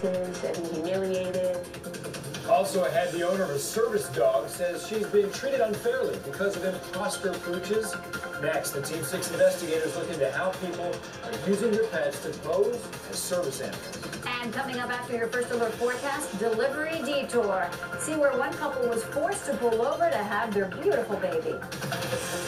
faces and humiliated. Also ahead, the owner of a service dog says she's being treated unfairly because of imposter pooches. Next, the Team 6 investigators look into how people are using their pets to pose as service animals. And coming up after your first alert forecast, delivery detour. See where one couple was forced to pull over to have their beautiful baby.